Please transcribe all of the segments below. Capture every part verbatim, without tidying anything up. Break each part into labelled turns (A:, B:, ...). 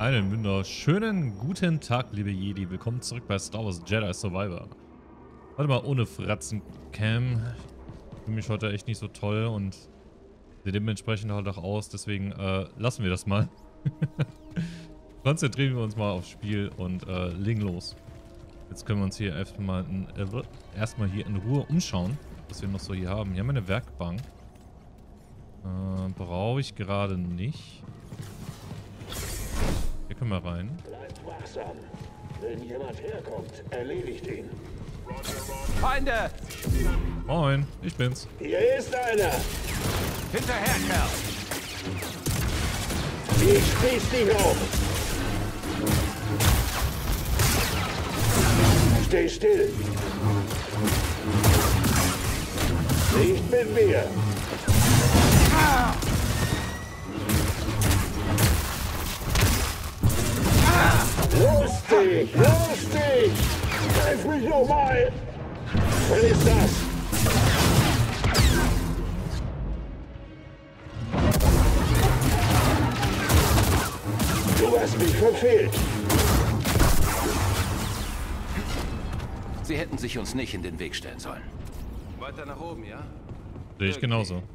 A: Einen wunderschönen guten Tag, liebe Jedi. Willkommen zurück bei Star Wars Jedi Survivor. Warte mal, ohne Fratzen-Cam. Ich fühle mich heute echt nicht so toll und sehe dementsprechend halt auch aus. Deswegen äh, lassen wir das mal. Konzentrieren wir uns mal aufs Spiel und äh, legen los. Jetzt können wir uns hier erstmal in, äh, erstmal hier in Ruhe umschauen, was wir noch so hier haben. Hier haben wir eine Werkbank. Äh, brauche ich gerade nicht. Hier können wir rein.
B: Bleibt wachsam. Wenn jemand herkommt, erledigt ihn.
C: Feinde!
A: Moin, ich bin's.
B: Hier ist einer.
C: Hinterher, Kerl!
B: Ich spieß dich hoch. Steh still. Nicht mit mir. Lustig, lustig! Greif mich nochmal! Was ist das? Du hast mich verfehlt.
C: Sie hätten sich uns nicht in den Weg stellen sollen. Weiter nach oben, ja?
A: Sehe ich genauso.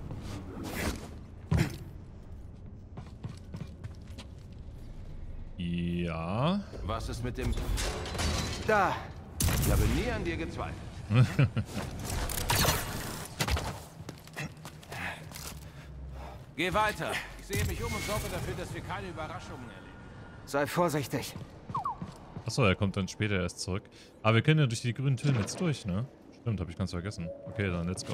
A: Ja.
C: Was ist mit dem... Da! Ich habe nie an dir gezweifelt. Geh weiter. Ich sehe mich um und sorge dafür, dass wir keine Überraschungen erleben.
D: Sei vorsichtig.
A: Achso, er kommt dann später erst zurück. Aber wir können ja durch die grünen Türen jetzt durch, ne? Stimmt, habe ich ganz vergessen. Okay, dann let's go.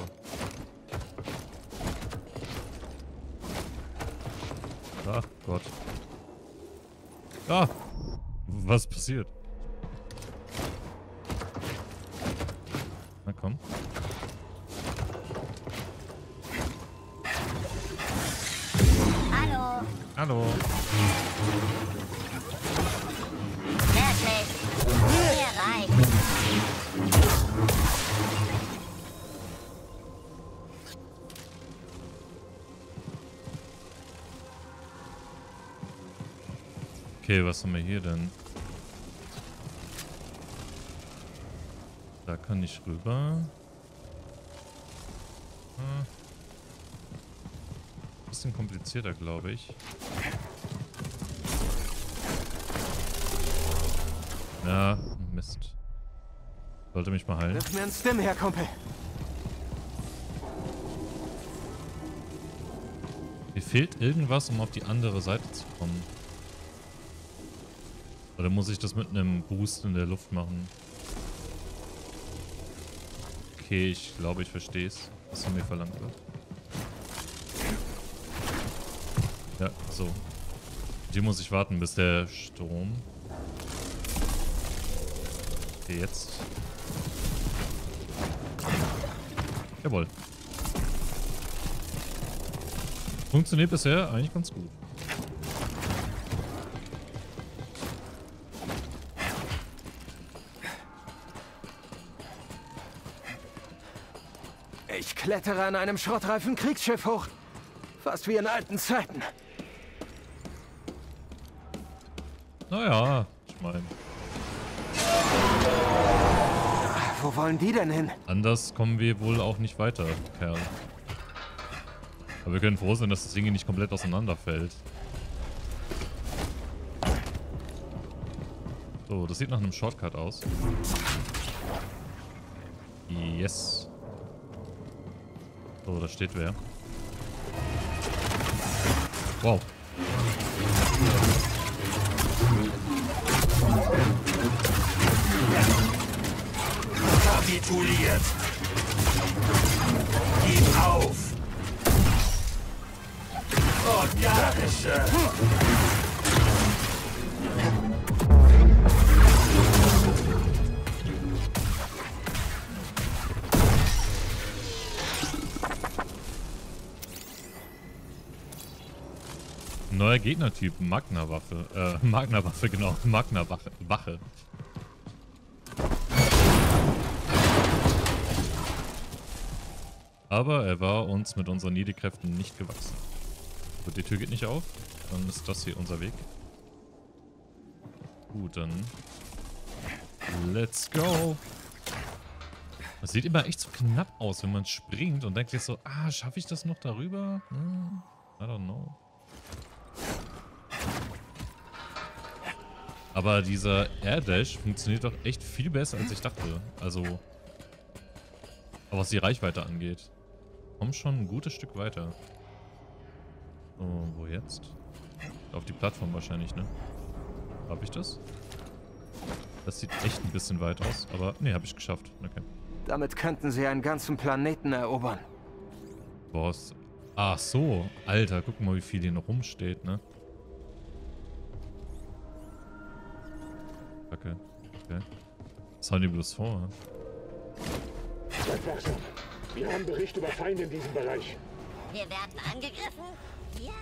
A: Ach Gott. Ah! Was passiert? Na komm.
E: Hallo.
A: Hallo.
E: Wirklich. Mir reicht.
A: Okay, was haben wir hier denn? Da kann ich rüber. Hm. Bisschen komplizierter, glaube ich. Ja, Mist. Sollte mich mal heilen.
D: Wirf mir einen Stim her, Kumpel.
A: Mir fehlt irgendwas, um auf die andere Seite zu kommen. Oder muss ich das mit einem Boost in der Luft machen? Okay, ich glaube, ich verstehe es, was von mir verlangt wird. Ja, so. Hier muss ich warten, bis der Strom... Okay, jetzt. Jawohl. Funktioniert bisher eigentlich ganz gut.
D: Ich klettere an einem schrottreifen Kriegsschiff hoch. Fast wie in alten Zeiten.
A: Naja, ich meine.
D: Wo wollen die denn hin?
A: Anders kommen wir wohl auch nicht weiter, Kerl. Aber wir können froh sein, dass das Ding hier nicht komplett auseinanderfällt. So, das sieht nach einem Shortcut aus. Yes. So, da steht wer. Wow.
B: Kapituliert. Gib auf. Organische.
A: Neuer Gegnertyp, Magna-Waffe. Äh, Magna-Waffe, genau. Magna-Wache. Wache. Aber er war uns mit unseren Jedi-Kräften nicht gewachsen. Gut, die Tür geht nicht auf. Dann ist das hier unser Weg. Gut, dann let's go. Das sieht immer echt so knapp aus, wenn man springt und denkt sich so, ah, schaffe ich das noch darüber? Hm, I don't know. Aber dieser Air Dash funktioniert doch echt viel besser, als ich dachte. Also, was die Reichweite angeht. Komm schon ein gutes Stück weiter. So, wo jetzt? Auf die Plattform wahrscheinlich, ne? Hab ich das? Das sieht echt ein bisschen weit aus, aber ne, habe ich geschafft. Okay.
D: Damit könnten sie einen ganzen Planeten erobern.
A: Boss. Ach so. Alter, guck mal, wie viel hier noch rumsteht, ne? Okay. Okay. Was haben die bloß vor?
B: Seid wachsam. Wir haben Bericht über Feinde in diesem Bereich.
E: Wir werden angegriffen? Ja.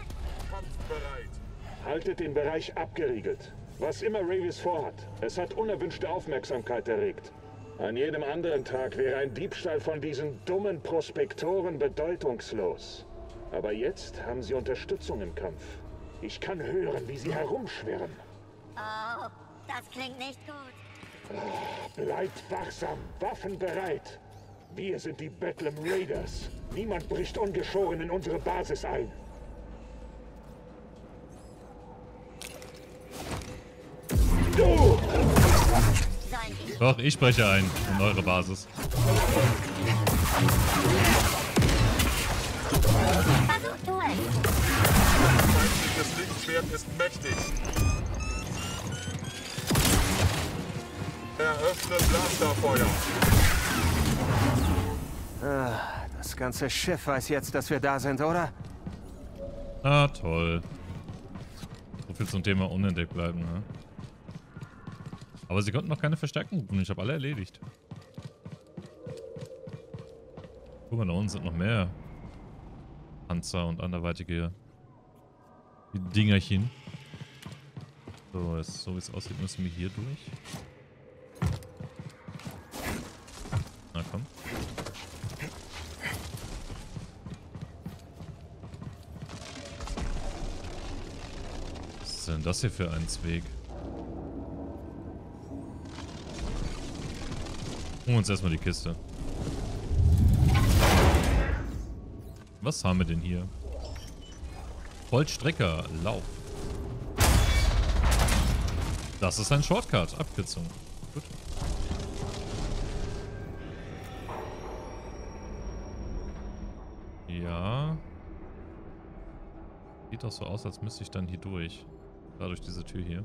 B: Haltet den Bereich abgeriegelt. Was immer Rayvis vorhat, es hat unerwünschte Aufmerksamkeit erregt. An jedem anderen Tag wäre ein Diebstahl von diesen dummen Prospektoren bedeutungslos. Aber jetzt haben sie Unterstützung im Kampf. Ich kann hören, wie sie herumschwirren.
E: Oh, das klingt nicht gut.
B: Bleibt wachsam, Waffen bereit. Wir sind die Bedlam Raiders. Niemand bricht ungeschoren in unsere Basis ein. Du!
A: Doch, ich spreche ein in eure Basis.
E: Versuch du es.
F: Das Lichtschwert ist mächtig. Eröffne Blasterfeuer.
D: Ah, das ganze Schiff weiß jetzt, dass wir da sind, oder?
A: Ah, toll. So viel zum Thema unentdeckt bleiben, ne? Aber sie konnten noch keine Verstärkung rufen. Ich habe alle erledigt. Guck mal, da unten sind noch mehr Panzer und anderweitige Dingerchen. So, jetzt, so wie es aussieht, müssen wir hier durch. Na komm. Was ist denn das hier für ein Weg? Holen wir uns erstmal die Kiste. Was haben wir denn hier? Vollstrecker, Lauf. Das ist ein Shortcut, Abkürzung. Gut. Ja. Sieht doch so aus, als müsste ich dann hier durch. Da durch diese Tür hier.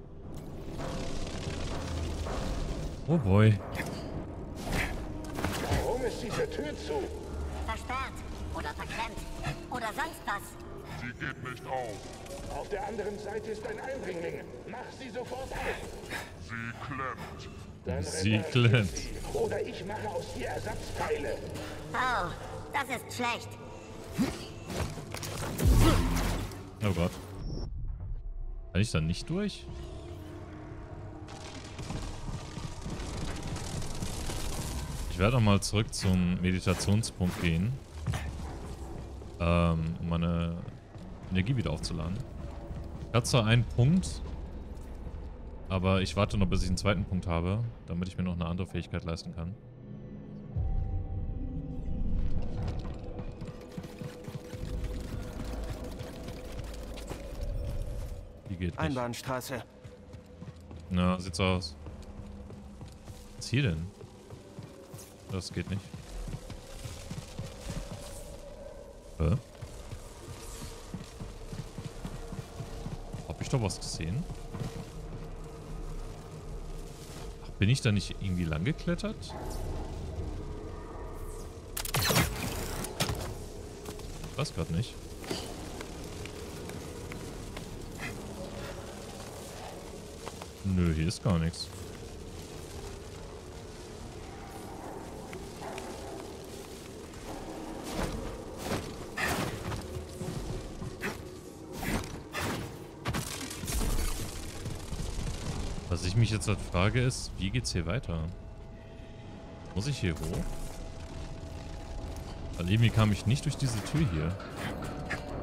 A: Oh boy.
B: Warum ist diese Tür zu?
E: Versperrt oder verklemmt oder sonst was.
F: Sie geht nicht auf.
B: Auf der anderen Seite ist ein Eindringling. Mach sie sofort auf.
F: Sie klemmt.
B: Dann
A: Sie
B: repariert
A: klemmt.
B: sie. Oder ich mache aus ihr Ersatzteile.
E: Oh, das ist schlecht.
A: Oh Gott. Kann ich da nicht durch? Ich werde nochmal zurück zum Meditationspunkt gehen. Ähm, um meine Energie wieder aufzuladen. Ich hatte zwar einen Punkt, aber ich warte noch, bis ich einen zweiten Punkt habe, damit ich mir noch eine andere Fähigkeit leisten kann. Die geht nicht.
D: Einbahnstraße.
A: Na, sieht so aus. Was ist hier denn? Das geht nicht. Hä? Hab ich doch was gesehen? Ach, bin ich da nicht irgendwie lang geklettert? Ich weiß gerade nicht. Nö, hier ist gar nichts. Was ich mich jetzt halt frage ist, wie geht's hier weiter? Muss ich hier hoch? Weil irgendwie kam ich nicht durch diese Tür hier.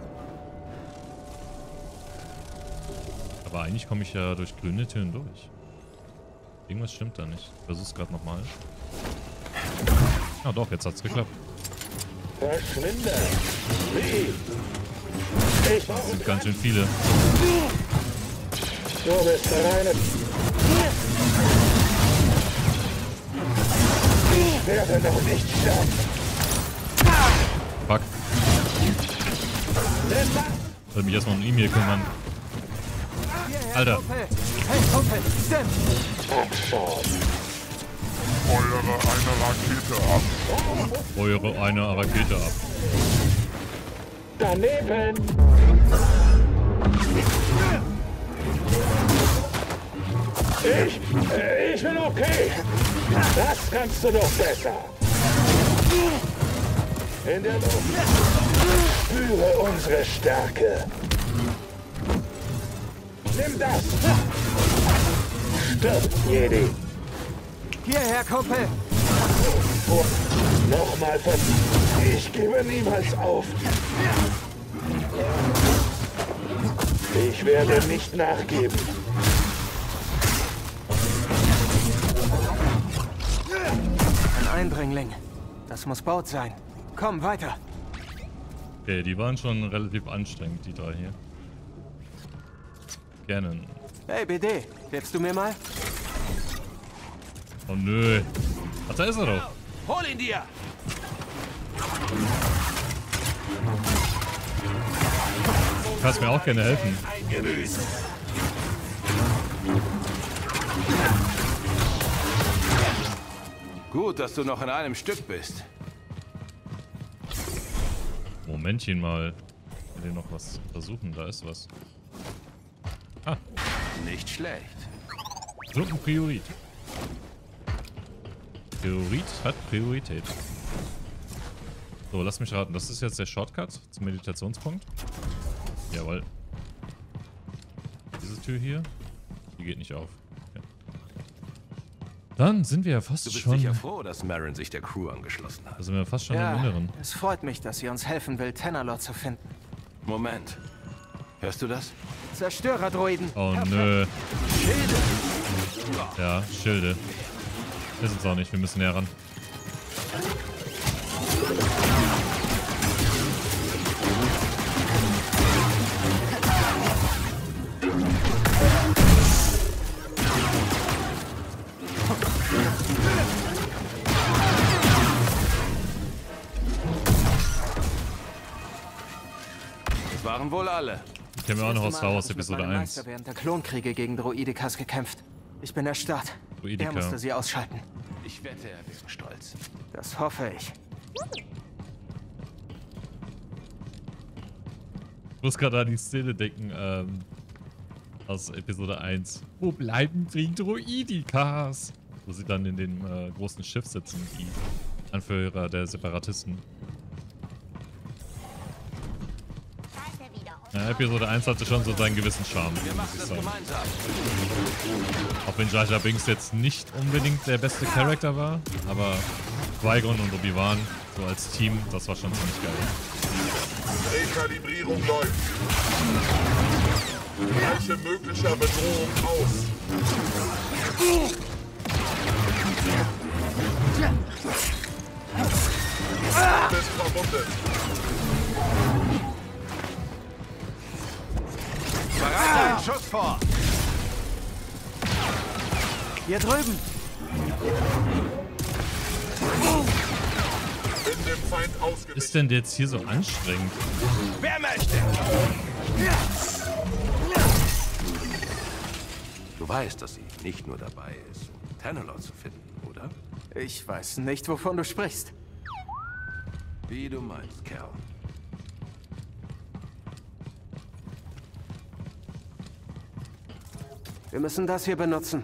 A: Aber eigentlich komme ich ja durch grüne Türen durch. Irgendwas stimmt da nicht. Ich versuch's gerade nochmal. Ah doch, jetzt hat's geklappt.
B: Verschwinde! Wie? Ich
A: Das sind ganz schön viele.
B: Du bist reine... Ich werde noch nicht sterben.
A: Fuck. Ich soll mich erstmal um E-Mail kümmern. Alter.
D: Hey, Kumpel, Stim!
B: Abschauen.
F: Feuere eine Rakete ab.
A: Feuere eine Rakete ab.
B: Daneben! Ich, äh, ich bin okay. Das kannst du doch besser. In der Luft. Spüre unsere Stärke. Nimm das. Stirb, Jedi.
D: Hierher, Kumpel!
B: Oh, nochmal von... Ich gebe niemals auf. Ich werde nicht nachgeben.
D: Ein Eindringling. Das muss Baut sein. Komm, weiter.
A: Okay, die waren schon relativ anstrengend, die drei hier. Gerne.
D: Hey, B D, hilfst du mir mal?
A: Oh nö. Ach, da ist er doch.
C: Hol ihn dir!
A: Du kannst mir auch gerne helfen.
C: Gut, dass du noch in einem Stück bist.
A: Momentchen mal. Ich will noch was versuchen. Da ist was. Ah,
C: Nicht schlecht.
A: so ein Priorit. Priorit hat Priorität. So, lass mich raten. Das ist jetzt der Shortcut zum Meditationspunkt. Jawohl. Diese Tür hier, die geht nicht auf. Okay. Dann sind wir ja fast
C: Du bist
A: schon...
C: sicher froh, dass Marin sich der Crew angeschlossen hat.
A: Da sind wir fast schon im
D: Ja,
A: Inneren.
D: es freut mich, dass ihr uns helfen will, Tanalorr zu finden.
C: Moment. Hörst du das?
D: Zerstörerdroiden.
A: Oh
D: Perfekt.
A: nö. Ja, Schilde. Ist uns auch nicht, wir müssen näher ran.
C: Das waren wohl alle.
A: Ich kenne mir auch noch aus
D: Das
A: Star
D: Mal
A: Wars
D: hab ich mit
A: Episode
D: meinem
A: eins.
D: Meister während der Klonkriege gegen Droidekas gekämpft. Ich bin erstarrt.
A: Droideka.
D: Er musste sie ausschalten.
C: Ich wette, er wäre stolz.
D: Das hoffe ich.
A: Ich muss gerade an die Szene denken, ähm, aus Episode eins. Wo bleiben die Droidekas? Wo sie dann in dem äh, großen Schiff sitzen, die Anführer der Separatisten. Ja, Episode eins hatte schon so seinen gewissen Charme,
C: Wir
A: muss
C: machen
A: ich
C: das
A: sagen.
C: gemeinsam.
A: Auch wenn Jar Jar Binks jetzt nicht unbedingt der beste Charakter war, aber Qui-Gon und Obi-Wan so als Team, das war schon ziemlich geil.
F: Rekalibrierung läuft. Gleiche möglicher Bedrohung aus. Du bist verwundet.
C: Bereite einen Schuss vor!
D: Hier drüben.
F: In dem Feind ausgewichen.
A: Ist denn jetzt hier so anstrengend?
C: Wer möchte? Du weißt, dass sie nicht nur dabei ist, um Tanalorr zu finden, oder?
D: Ich weiß nicht, wovon du sprichst.
C: Wie du meinst, Kerl.
D: Wir müssen das hier benutzen.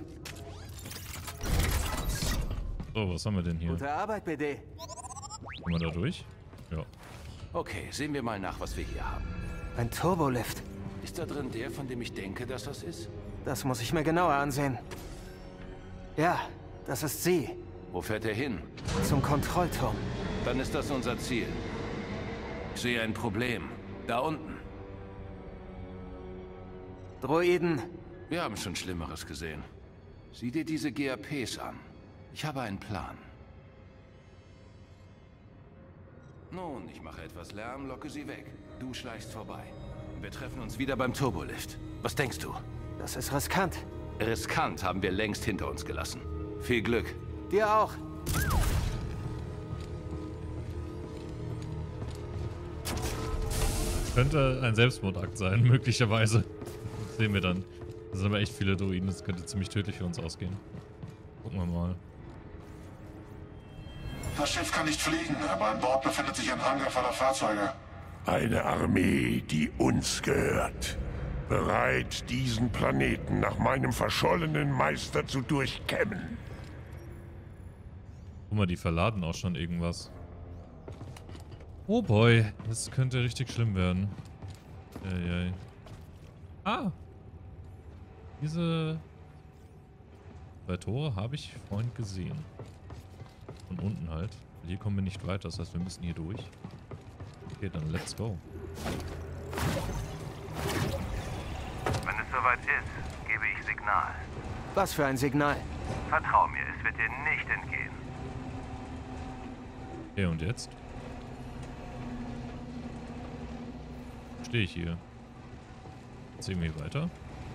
A: So, was haben wir denn hier?
D: Gute Arbeit, B D.
A: Kommen wir da durch? Ja.
C: Okay, sehen wir mal nach, was wir hier haben.
D: Ein Turbolift.
C: Ist da drin der, von dem ich denke, dass das ist?
D: Das muss ich mir genauer ansehen. Ja, das ist sie.
C: Wo fährt er hin?
D: Zum Kontrollturm.
C: Dann ist das unser Ziel. Ich sehe ein Problem. Da unten.
D: Droiden.
C: Wir haben schon Schlimmeres gesehen. Sieh dir diese G A Ps an. Ich habe einen Plan. Nun, ich mache etwas Lärm, locke sie weg. Du schleichst vorbei. Wir treffen uns wieder beim Turbolift. Was denkst du?
D: Das ist riskant.
C: Riskant haben wir längst hinter uns gelassen. Viel Glück.
D: Dir auch.
A: Könnte ein Selbstmordakt sein, möglicherweise. Das sehen wir dann. Das sind aber echt viele Druiden, das könnte ziemlich tödlich für uns ausgehen. Gucken wir mal.
G: Das Schiff kann nicht fliegen, aber an Bord befindet sich ein Hangar voller Fahrzeuge.
H: Eine Armee, die uns gehört. Bereit, diesen Planeten nach meinem verschollenen Meister zu durchkämmen.
A: Guck mal, die verladen auch schon irgendwas. Oh boy, das könnte richtig schlimm werden. Eieiei. Ah! Diese zwei Tore habe ich vorhin gesehen. Von unten halt. Hier kommen wir nicht weiter, das heißt, wir müssen hier durch. Okay, dann let's go.
I: Wenn es soweit ist, gebe ich Signal.
D: Was für ein Signal?
I: Vertrau mir, es wird dir nicht entgehen.
A: Okay, und jetzt? Stehe ich hier? Jetzt irgendwie weiter?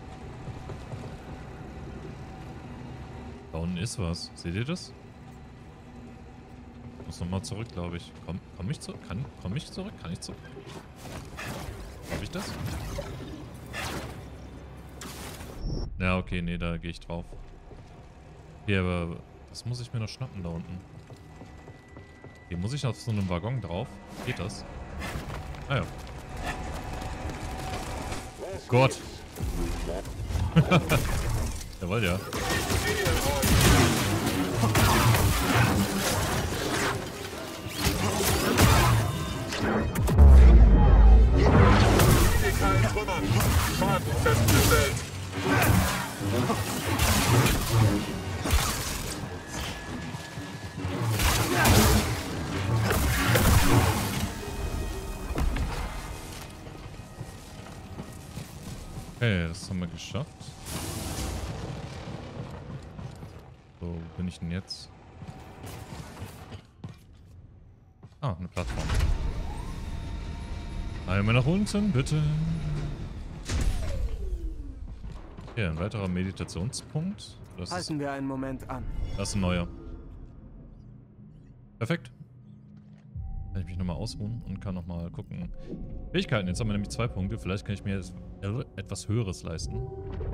A: Da unten ist was. Seht ihr das? Ich muss nochmal zurück, glaube ich. Komm, komm ich zurück? Kann, komm ich zurück? Kann ich zurück? Hab ich das? Ja, okay, nee, da gehe ich drauf. Okay, aber das muss ich mir noch schnappen da unten. Hier muss ich auf so einem Waggon drauf. Geht das? Ah ja. Gott. Jawohl, ja.
F: Kein Trümmern. Faden festgestellt.
A: Okay, das haben wir geschafft. So, wo bin ich denn jetzt? Ah, eine Plattform. Einmal nach unten, bitte. Okay, ein weiterer Meditationspunkt. Das
D: Halten
A: ist,
D: wir einen Moment an.
A: das ist ein neuer. Perfekt. Kann ich mich nochmal ausruhen und kann nochmal gucken. Fähigkeiten, jetzt haben wir nämlich zwei Punkte. Vielleicht kann ich mir jetzt etwas Höheres leisten.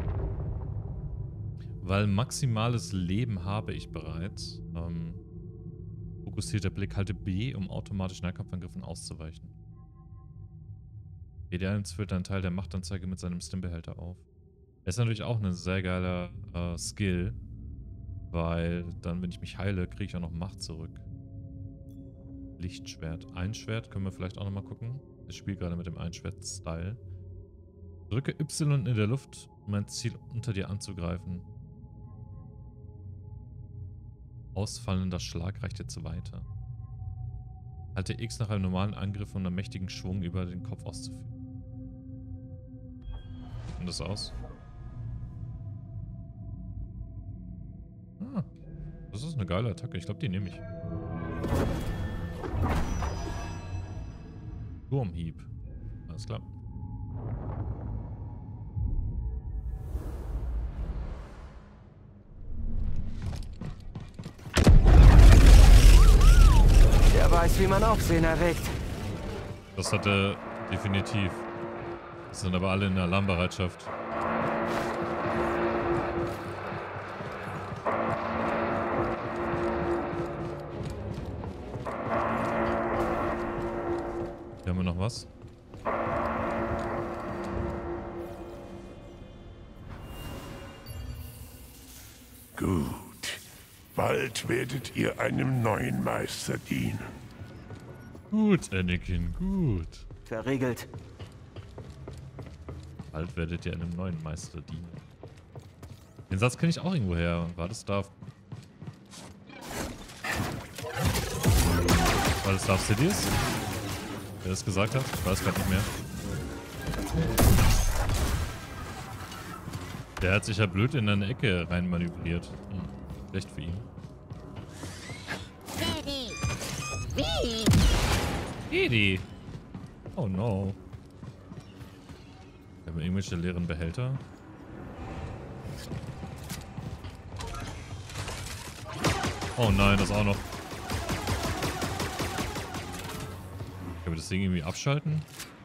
A: Weil maximales Leben habe ich bereits. Ähm, fokussierter Blick, halte B, um automatisch Nahkampfangriffen auszuweichen. B D eins führt einen Teil der Machtanzeige mit seinem Stimbehälter auf. Das ist natürlich auch ein sehr geiler äh, Skill. Weil dann, wenn ich mich heile, kriege ich auch noch Macht zurück. Lichtschwert. Einschwert können wir vielleicht auch nochmal gucken. Ich spiele gerade mit dem Einschwert-Style. Drücke Y in der Luft, um ein Ziel unter dir anzugreifen. Ausfallender Schlag reicht jetzt weiter. Halte X nach einem normalen Angriff, um einen mächtigen Schwung über den Kopf auszuführen. Und das aus? Ah, das ist eine geile Attacke. Ich glaube, die nehme ich. Turmhieb. Alles klar.
D: Der weiß, wie man Aufsehen erregt.
A: Das hat er definitiv. Das sind aber alle in Alarmbereitschaft. Hier haben wir noch was.
H: Gut. Bald werdet ihr einem neuen Meister dienen.
A: Gut, Anakin, gut.
D: Verriegelt.
A: Bald werdet ihr einem neuen Meister dienen. Den Satz kenne ich auch irgendwo her. War das Darth... War das Darth Sidious? Wer das gesagt hat? Ich weiß gerade nicht mehr. Der hat sich ja blöd in eine Ecke rein manövriert. Hm. Schlecht für ihn.
E: Daddy! Wie?
A: Edi! Oh no. Wir haben irgendwelche leeren Behälter. Oh nein, das auch noch. Können wir das Ding irgendwie abschalten?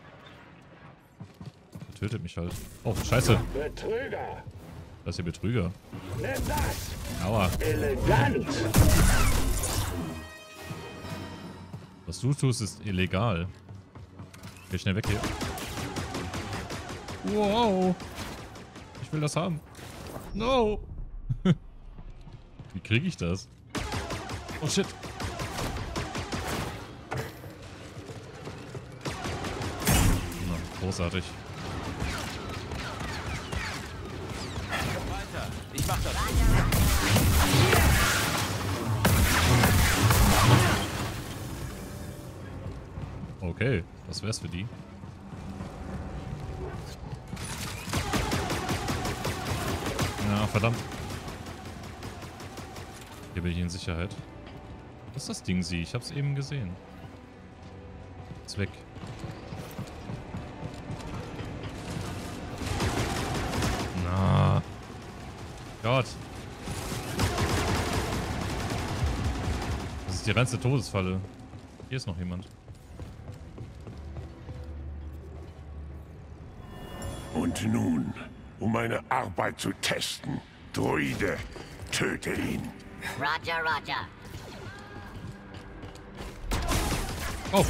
A: Der tötet mich halt. Oh, scheiße.
B: Betrüger!
A: Das ist hier Betrüger.
B: Nimm das!
A: Aua.
B: Elegant!
A: Was du tust, ist illegal. Geh schnell weg hier. Wow. Ich will das haben. No. Wie kriege ich das? Oh shit. Na, großartig.
C: Weiter. Ich mach das.
A: Okay, das wär's für die. Ja, verdammt. Hier bin ich in Sicherheit. Was ist das Ding, sie? Ich hab's eben gesehen. Ist weg. Na. Gott. Das ist die reinste Todesfalle. Hier ist noch jemand.
H: Und nun, um meine Arbeit zu testen, Droide, töte ihn.
E: Roger, Roger.
A: Oh.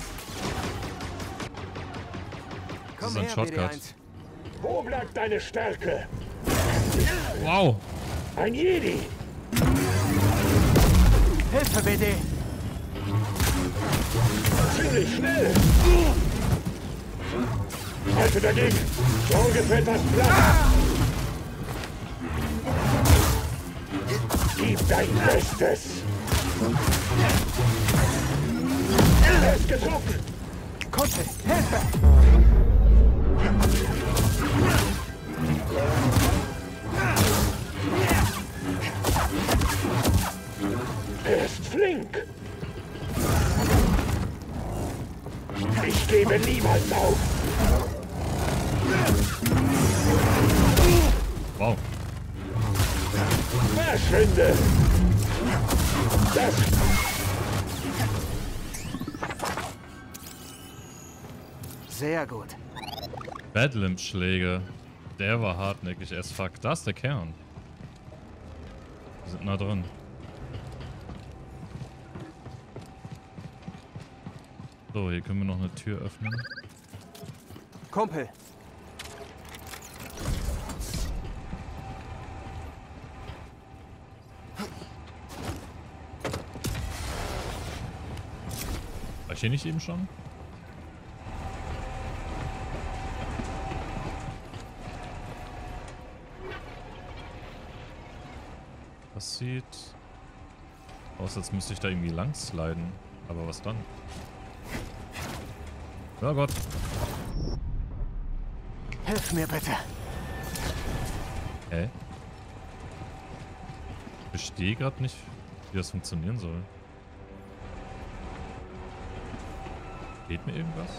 A: Das
D: Komm
A: ist ein
D: her,
A: Shortcut.
D: B D eins.
B: Wo bleibt deine Stärke?
A: Wow.
B: Ein Jedi!
D: Hilfe, B D!
B: Ziemlich schnell! Halte dagegen! So ungefähr etwas Platz! Gib dein Bestes! Er ist getroffen!
D: Kumpel, Hilfe!
B: Er ist flink! Ich gebe niemals auf!
A: Wow.
B: Verschwinde! Das...
D: Sehr gut.
A: Badlamp-Schläge. Der war hartnäckig as fuck. Da ist der Kern. Wir sind nah dran. So, hier können wir noch eine Tür öffnen.
D: Kumpel,
A: War ich hier nicht eben schon? Das sieht aus, als müsste ich da irgendwie lang sliden. Aber was dann? Oh Gott.
D: hilf mir bitte.
A: Hä? Ich verstehe gerade nicht, wie das funktionieren soll. Geht mir irgendwas?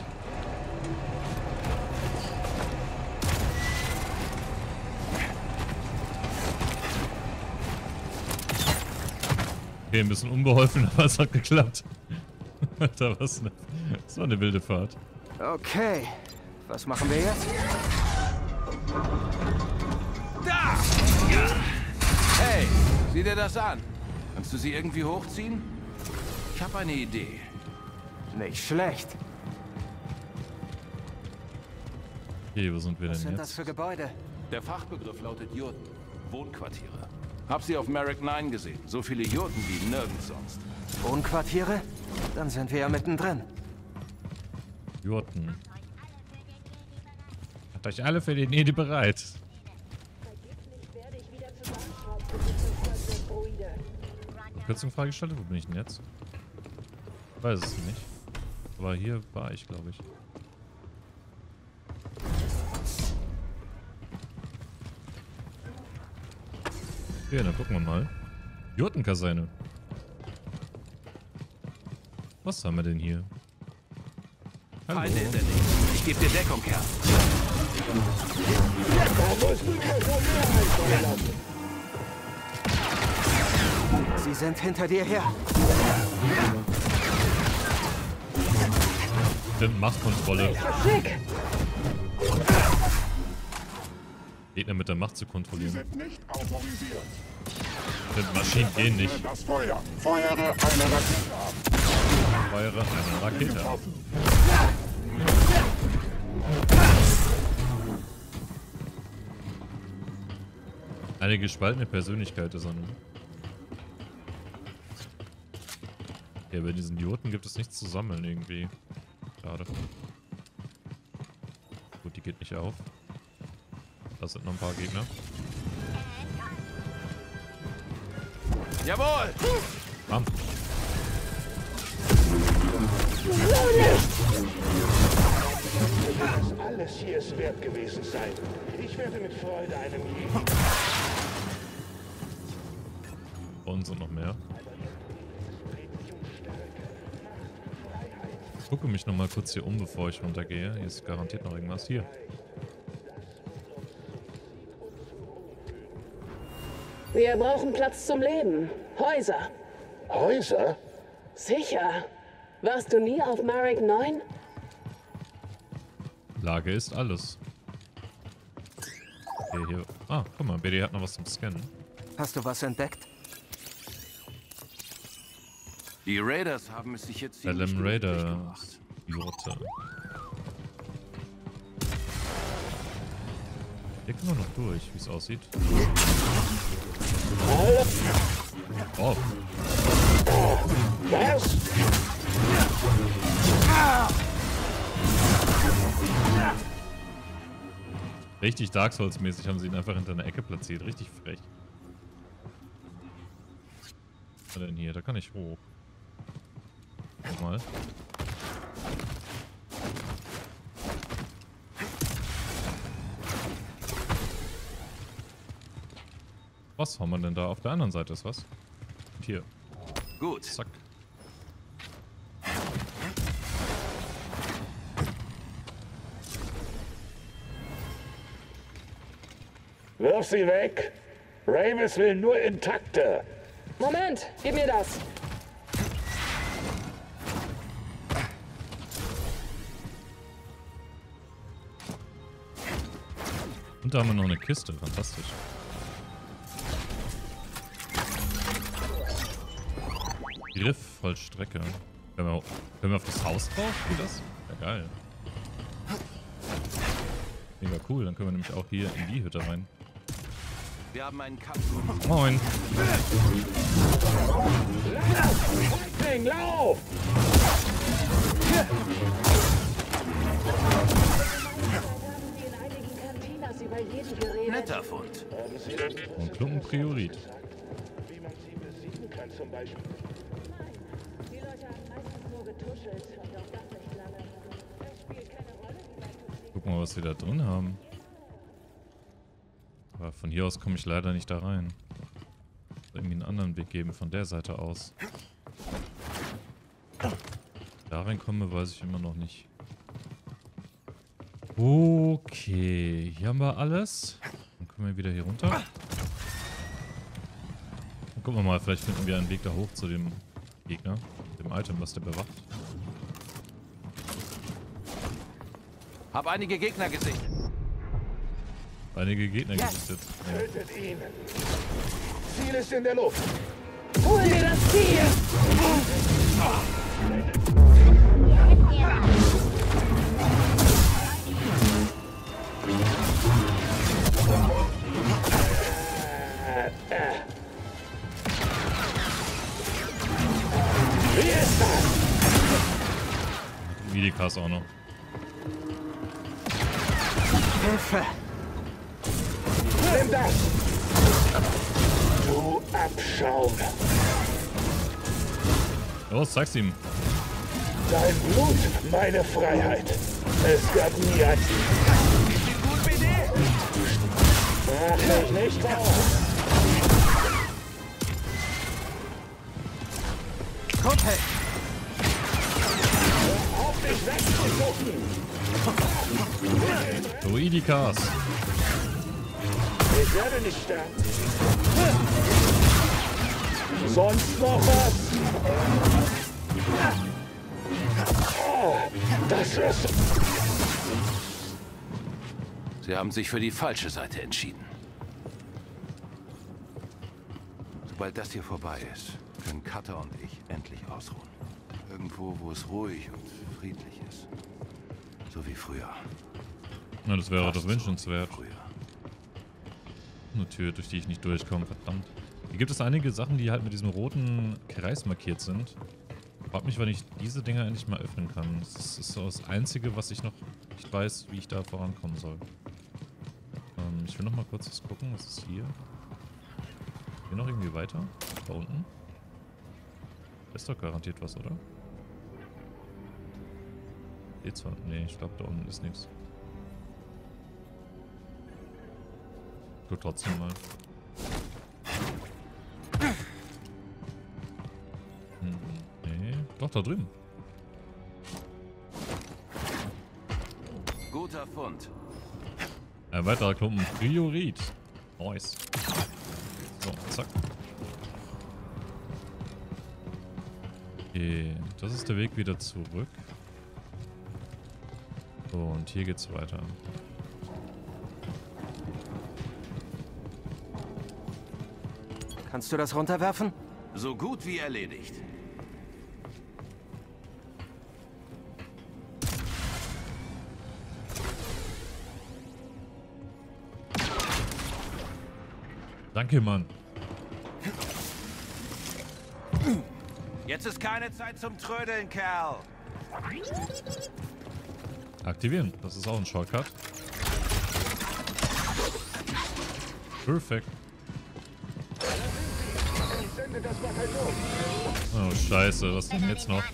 A: Okay, ein bisschen unbeholfen, aber es hat geklappt. Alter, was ne? Das war eine wilde Fahrt.
D: Okay, was machen wir jetzt?
C: Da! Hey, sieh dir das an. Kannst du sie irgendwie hochziehen? Ich habe eine Idee.
D: Nicht schlecht.
A: Okay, wo sind wir
D: Was
A: denn
D: sind das
A: jetzt?
D: für Gebäude?
C: Der Fachbegriff lautet Jurten. Wohnquartiere. Hab sie auf Merrick neun gesehen. So viele Jurten wie nirgends sonst.
D: Wohnquartiere? Dann sind wir ja mittendrin.
A: Jurten. Macht euch alle für den Edi bereit. Kürzung freigeschaltet? Wo bin ich denn jetzt? Ich weiß es nicht. Aber hier war ich, glaube ich. Okay, dann gucken wir mal. Jurtenkaserne. Was haben wir denn hier? Hallo.
C: Feinde in der Nähe. Ich gebe dir Deckung, Kerl.
D: Sie sind hinter dir her.
A: Stimmt, Machtkontrolle. Gegner mit der Macht zu kontrollieren.
H: Sind nicht autorisiert.
A: Stimmt, Maschinen gehen nicht.
H: Das Feuer. Feuere eine Rakete ab.
A: Feuere eine Rakete ab. Eine gespaltene Persönlichkeit ist er. Ja, bei diesen Jurten gibt es nichts zu sammeln irgendwie. Schade. Gut, die geht nicht auf. Da sind noch ein paar Gegner.
C: Jawohl!
A: Bam.
B: Das alles hier ist wert gewesen sein. Ich werde mit Freude einem jeden...
A: Bei uns sind noch mehr. Ich gucke mich noch mal kurz hier um, bevor ich runtergehe. Hier ist garantiert noch irgendwas. Hier.
J: Wir brauchen Platz zum Leben. Häuser.
B: Häuser?
J: Sicher. Warst du nie auf Marek neun?
A: Lage ist alles. Okay, hier. Ah, guck mal, B D hat noch was zum Scannen.
D: Hast du was entdeckt?
C: Die Raiders haben es sich jetzt ziemlich
A: L M
C: gemütlich
A: Raider
C: gemacht.
A: Jurte. Hier können wir noch durch, wie es aussieht. Oh.
B: Was?
A: Richtig Dark Souls-mäßig haben sie ihn einfach hinter einer Ecke platziert. Richtig frech. Was ist denn hier? Da kann ich hoch. Nochmal. Was haben wir denn da? Auf der anderen Seite ist was. Und hier.
C: Gut.
A: Zack.
B: Wirf sie weg. Ravis will nur intakte.
J: Moment, gib mir das.
A: Und da haben wir noch eine Kiste. Fantastisch. Griff Vollstrecke. Können wir, können wir auf das Haus drauf? Geht das? Ja, geil. Mega cool. Dann können wir nämlich auch hier in die Hütte rein.
C: Wir haben einen Kampf.
A: Moin.
B: Ding, lauf!
C: Netter Fund.
A: Und Klumpen Priorit.
B: Wie man sie besiegen kann zum Beispiel.
J: Die Leute haben meistens nur getuschelt und auch das nicht lange. Es spielt keine Rolle, wie weit du fliegst.
A: Guck mal, was wir da drin haben. Aber von hier aus komme ich leider nicht da rein. Muss irgendwie einen anderen Weg geben von der Seite aus. Da reinkomme, weiß ich immer noch nicht. Okay, hier haben wir alles. Dann können wir wieder hier runter. Dann gucken wir mal, vielleicht finden wir einen Weg da hoch zu dem Gegner. Dem Item, was der bewacht.
C: Hab einige Gegner gesehen.
A: Einige Gegner gesichtet. Ja.
B: Tötet ihn. Ziel ist in der Luft.
J: Hol mir das Ziel!
B: Wie ist das?
A: Medikas auch noch.
D: Hilfe!
B: Nimm das! Du Abschaum!
A: Los, zeig's ihm.
B: Dein Blut, meine Freiheit. Es gab nie ein... Mach mich nicht auf!
D: Kumpel!
B: Auf dich wegzugucken!
A: Druidikas.
B: Ich werde nicht sterben. Sonst noch was? Oh, das ist...
C: Sie haben sich für die falsche Seite entschieden. Sobald das hier vorbei ist, können Cutter und ich endlich ausruhen. Irgendwo, wo es ruhig und friedlich ist. So wie früher.
A: Na, das wäre
C: Fast
A: doch wünschenswert.
C: So wie früher.
A: Eine Tür, durch die ich nicht durchkomme, verdammt. Hier gibt es einige Sachen, die halt mit diesem roten Kreis markiert sind. Frag mich, wann ich diese Dinger endlich mal öffnen kann. Das ist so das Einzige, was ich noch nicht weiß, wie ich da vorankommen soll. Ähm, ich will noch mal kurz was gucken. Was ist hier? Hier noch irgendwie weiter? Da unten? Da ist doch garantiert was, oder? Geht zwar. Nee, ich glaube, da unten ist nichts. Ich guck trotzdem mal. Hm, nee. Doch, da drüben.
C: Guter Fund.
A: Ein weiterer Klumpen Priorit. Nice. So, zack. Okay, das ist der Weg wieder zurück. So, und hier geht's weiter.
D: Kannst du das runterwerfen?
C: So gut wie erledigt.
A: Danke, Mann.
C: Jetzt ist keine Zeit zum Trödeln, Kerl.
A: Aktivieren. Das ist auch ein Shortcut. Perfekt. Oh, scheiße. Was denn jetzt noch?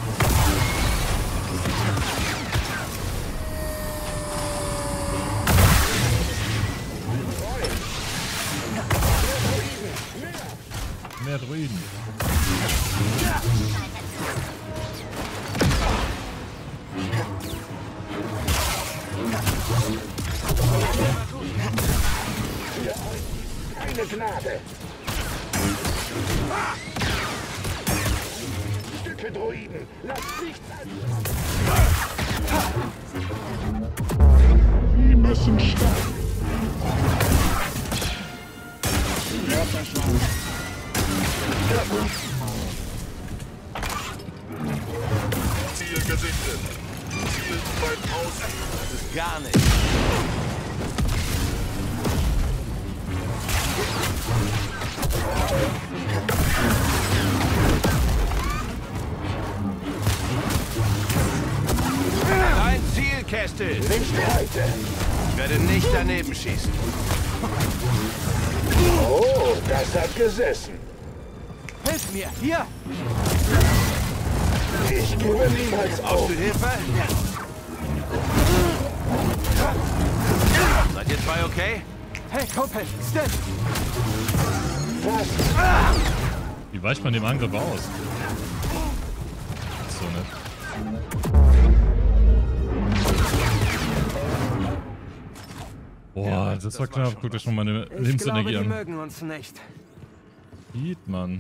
A: Mehr Druiden.
B: Keine Gnade. Stücke Druiden, lasst nichts anfangen.
H: Sie müssen sterben.
F: Ziel gesichtet. Ziel weit außen.
C: Das ist gar nicht. Dein Ziel, Kestel.
B: Nicht heute.
C: Ich werde nicht daneben schießen.
B: Oh, das hat gesessen.
D: Hilf mir! Hier!
B: Ich gebe niemals
C: Brauchst
B: auf.
C: du Hilfe? Seid ihr zwei okay?
D: Hey, Kumpel! Still!
B: Was?
A: Wie weicht man dem Angriff aus? So nett. Boah, das war knapp. Guckt euch schon meine
D: Ich glaube,
A: Lebensenergie
D: die
A: an.
D: mögen uns nicht.
A: Sieht man.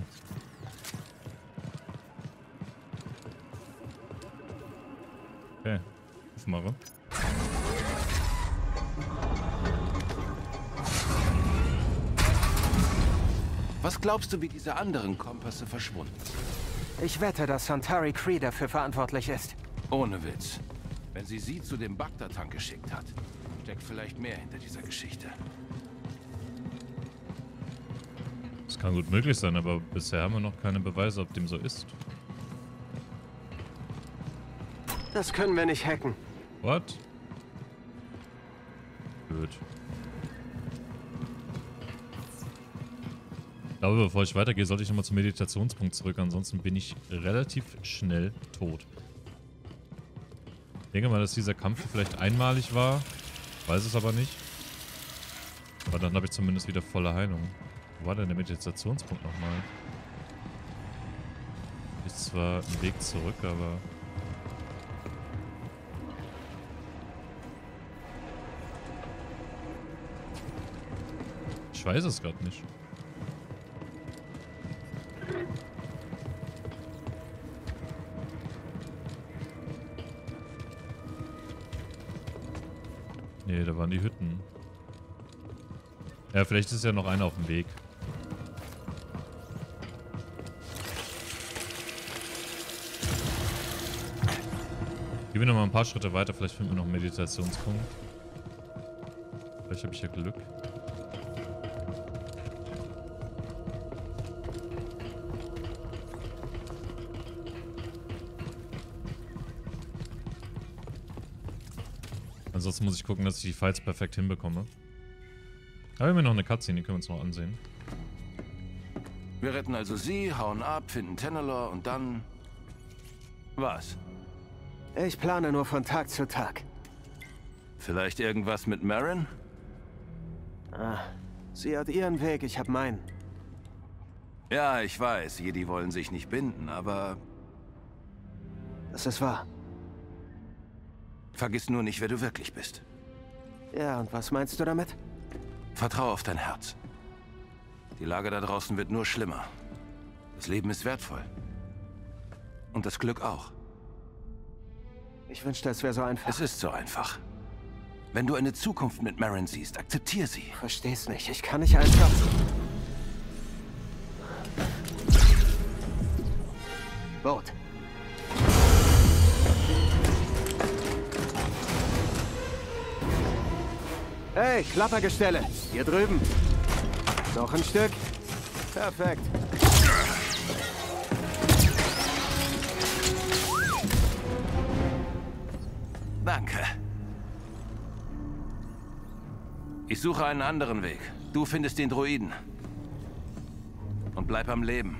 A: Okay, aufmache.
C: Was glaubst du, wie diese anderen Kompasse verschwunden sind?
D: Ich wette, dass Santari Cree dafür verantwortlich ist.
C: Ohne Witz. Wenn sie sie zu dem Bagdad-Tank geschickt hat, steckt vielleicht mehr hinter dieser Geschichte.
A: Das kann gut möglich sein, aber bisher haben wir noch keine Beweise, ob dem so ist.
D: Das können wir nicht hacken.
A: What? Gut. Ich glaube, bevor ich weitergehe, sollte ich nochmal zum Meditationspunkt zurück. Ansonsten bin ich relativ schnell tot. Ich denke mal, dass dieser Kampf vielleicht einmalig war. Weiß es aber nicht. Aber dann habe ich zumindest wieder volle Heilung. Wo war denn der Meditationspunkt nochmal? ist zwar ein Weg zurück, aber... Ich weiß es gerade nicht. Nee, da waren die Hütten. Ja, vielleicht ist ja noch einer auf dem Weg. Gehen wir noch mal ein paar Schritte weiter, vielleicht finden wir noch einen Meditationspunkt. Vielleicht habe ich ja Glück. Ansonsten muss ich gucken, dass ich die Fights perfekt hinbekomme. Aber wir haben ja noch eine Cutscene, die können wir uns noch ansehen.
C: Wir retten also sie, hauen ab, finden Tenelor und dann... Was?
D: Ich plane nur von Tag zu Tag.
C: Vielleicht irgendwas mit Merrin?
D: Ah, sie hat ihren Weg, ich hab meinen.
C: Ja, ich weiß, Jedi wollen sich nicht binden, aber...
D: Das ist wahr.
C: Vergiss nur nicht, wer du wirklich bist.
D: Ja, und was meinst du damit?
C: Vertrau auf dein Herz. Die Lage da draußen wird nur schlimmer. Das Leben ist wertvoll. Und das Glück auch.
D: Ich wünschte, es wäre so einfach.
C: Es ist so einfach. Wenn du eine Zukunft mit Merrin siehst, akzeptier sie.
D: Versteh's nicht. Ich kann nicht einfach... Boot. Hey, Klappergestelle. Hier drüben. Noch ein Stück. Perfekt.
C: Danke. Ich suche einen anderen Weg. Du findest den Droiden. Und bleib am Leben.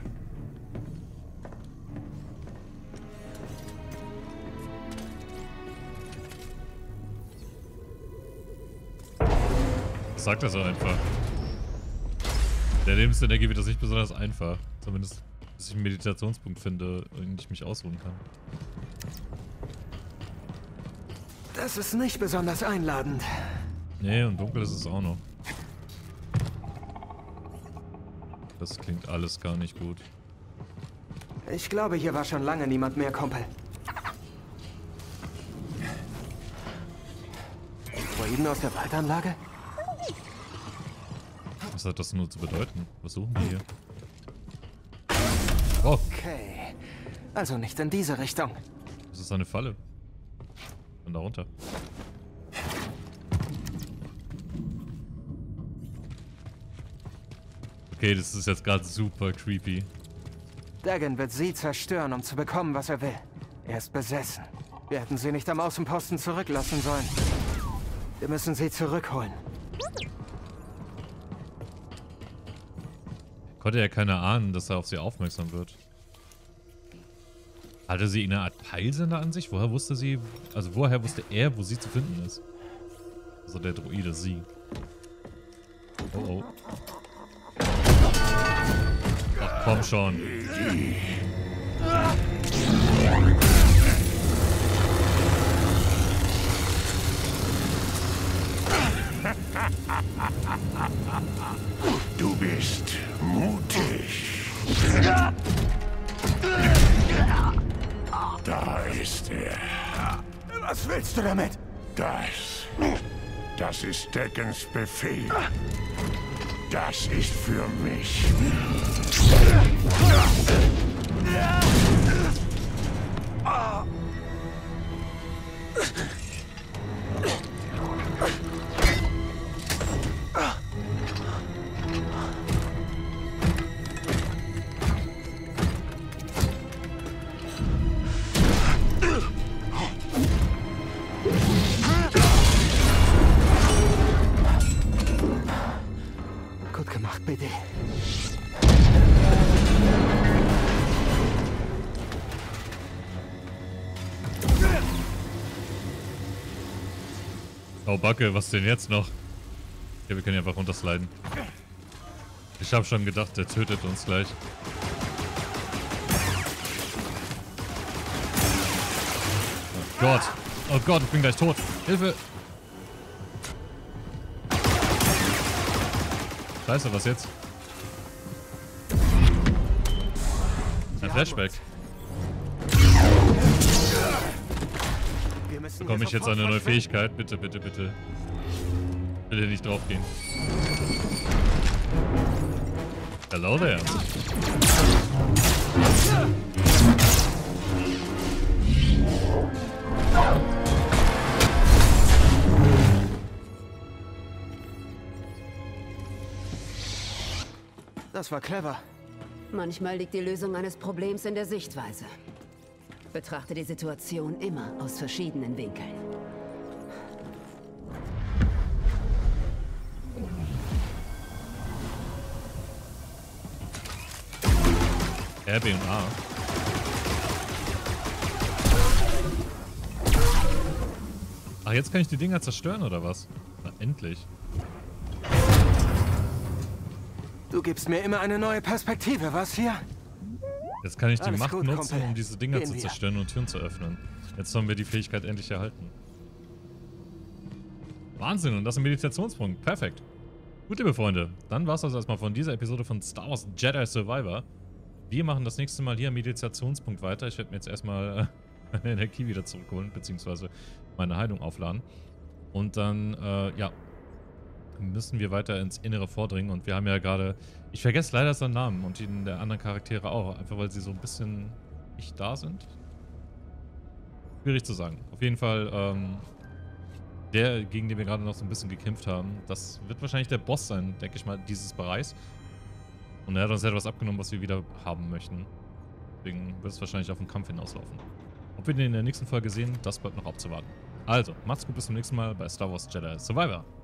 A: Sag das so einfach. Der Lebensenergie wird das nicht besonders einfach. Zumindest, bis ich einen Meditationspunkt finde, in dem ich mich ausruhen kann.
D: Das ist nicht besonders einladend.
A: Nee, und dunkel ist es auch noch. Das klingt alles gar nicht gut.
D: Ich glaube, hier war schon lange niemand mehr, Kumpel. Droiden aus der Waldanlage?
A: Was hat das nur zu bedeuten? Was suchen wir hier? Oh.
D: Okay. Also nicht in diese Richtung.
A: Das ist eine Falle. Und da runter. Okay, das ist jetzt gerade super creepy.
D: Dagan wird sie zerstören, um zu bekommen, was er will. Er ist besessen. Wir hätten sie nicht am Außenposten zurücklassen sollen. Wir müssen sie zurückholen.
A: Konnte ja keiner ahnen, dass er auf sie aufmerksam wird. Hatte sie eine Art Peilsender an sich? Woher wusste sie, also woher wusste er, wo sie zu finden ist? Also der Droide, sie. Oh oh. Ach komm schon.
H: Du bist mutig. Da ist er.
D: Was willst du damit?
H: Das. Das ist Dagans Befehl. Das ist für mich.
D: Gut gemacht, B D.
A: Oh Backe, was denn jetzt noch? Ja, wir können ja einfach runtersliden. Ich habe schon gedacht, der tötet uns gleich. Gott. Oh Gott, ich bin gleich tot. Hilfe. Scheiße, was jetzt? Ein Flashback. Bekomme ich jetzt eine neue Fähigkeit? Bitte, bitte, bitte. Bitte nicht draufgehen. Hello there.
D: Das war clever.
K: Manchmal liegt die Lösung eines Problems in der Sichtweise. Betrachte die Situation immer aus verschiedenen Winkeln.
A: R, B und A. Ach, jetzt kann ich die Dinger zerstören, oder was? Na, endlich.
D: Du gibst mir immer eine neue Perspektive, was hier?
A: Jetzt kann ich die
D: Alles
A: Macht
D: gut,
A: nutzen,
D: Kumpel.
A: um diese Dinger
D: Gehen
A: zu
D: wir.
A: zerstören und Türen zu öffnen. Jetzt haben wir die Fähigkeit endlich erhalten. Wahnsinn, und das ist ein Meditationspunkt. Perfekt. Gut, liebe Freunde, dann war es das erstmal von dieser Episode von Star Wars Jedi Survivor. Wir machen das nächste Mal hier am Meditationspunkt weiter. Ich werde mir jetzt erstmal äh, meine Energie wieder zurückholen, beziehungsweise meine Heilung aufladen. Und dann, äh, ja, müssen wir weiter ins Innere vordringen. Und wir haben ja gerade, ich vergesse leider seinen Namen und den der anderen Charaktere auch, einfach weil sie so ein bisschen nicht da sind. Schwierig zu sagen. Auf jeden Fall, ähm, der, gegen den wir gerade noch so ein bisschen gekämpft haben, das wird wahrscheinlich der Boss sein, denke ich mal, dieses Bereichs. Und er hat uns etwas abgenommen, was wir wieder haben möchten. Deswegen wird es wahrscheinlich auf den Kampf hinauslaufen. Ob wir den in der nächsten Folge sehen, das bleibt noch abzuwarten. Also, macht's gut, bis zum nächsten Mal bei Star Wars Jedi Survivor.